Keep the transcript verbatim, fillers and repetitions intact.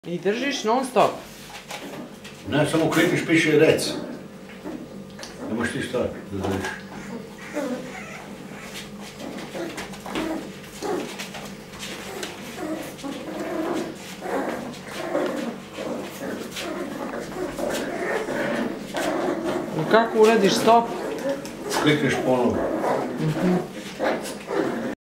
I držiš non stop? Ne, samo klikneš, piše rec. Ne možeš ti šta da držiš. Kako uradiš stop? Klikneš ponovo. Mhm.